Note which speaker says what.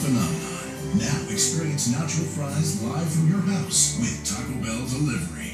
Speaker 1: phenomenon. Now experience nacho fries live from your house with Taco Bell delivery.